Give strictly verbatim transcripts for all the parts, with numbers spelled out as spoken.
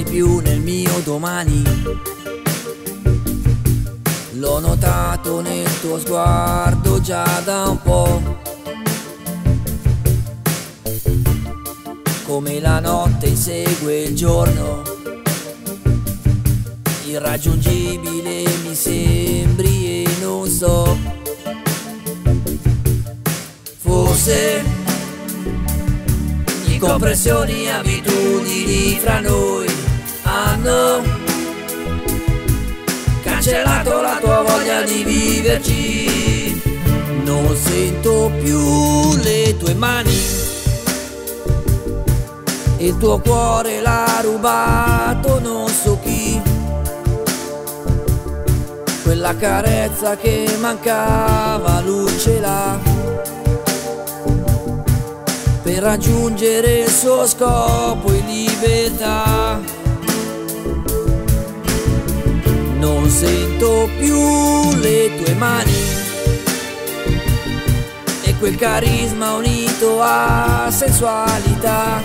più nel mio domani. L'ho notato nel tuo sguardo già da un po', come la notte insegue il giorno, irraggiungibile mi sembri e non so, forse incomprensioni e abitudini fra noi hanno cancellato la tua voglia di viverci. Non sento più le tue mani, il tuo cuore l'ha rubato non so chi, quella carezza che mancava lui ce l'ha, per raggiungere il suo scopo in libertà. Non sento più le tue mani e quel carisma unito a sensualità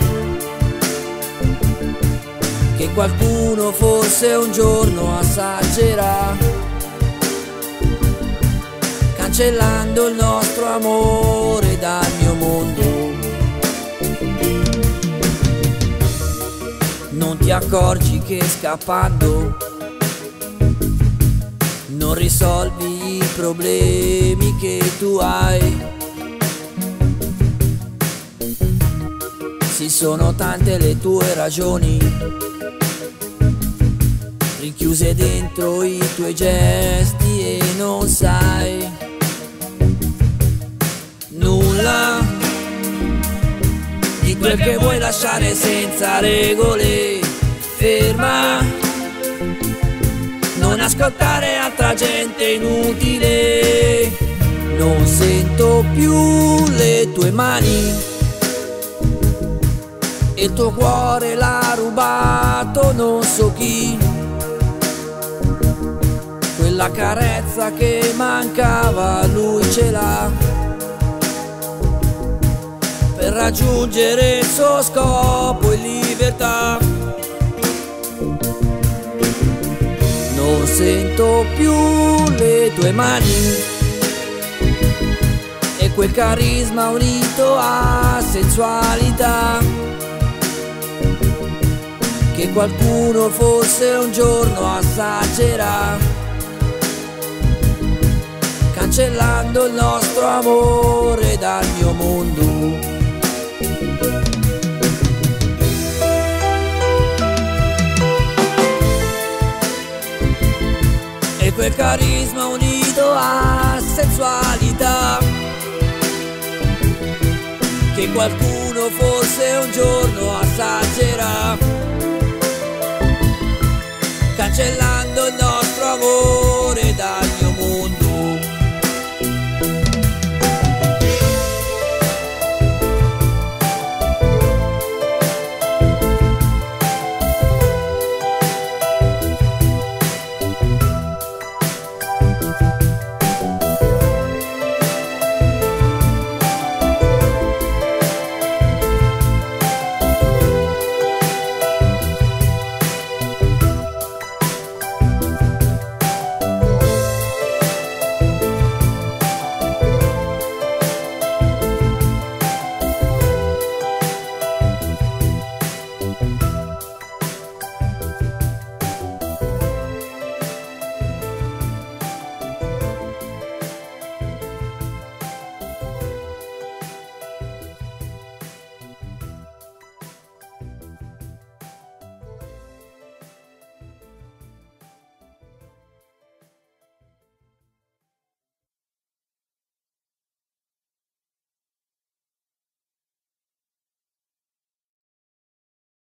che qualcuno forse un giorno assaggerà, cancellando il nostro amore dal mio mondo. Non ti accorgi che scappando non risolvi i problemi che tu hai. Sì, sono tante le tue ragioni, rinchiuse dentro i tuoi gesti e non sai nulla di quel che vuoi lasciare senza regole. Ferma, non ascoltare altra gente inutile. Non sento più le tue mani, il tuo cuore l'ha rubato non so chi, quella carezza che mancava lui ce l'ha, per raggiungere il suo scopo in libertà. Non sento più le tue mani e quel carisma unito a sensualità che qualcuno forse un giorno assaggerà, cancellando il nostro amore dal mio mondo. E quel carisma unito a sensualità che qualcuno forse un giorno assaggerà, cancellando il nostro amore dal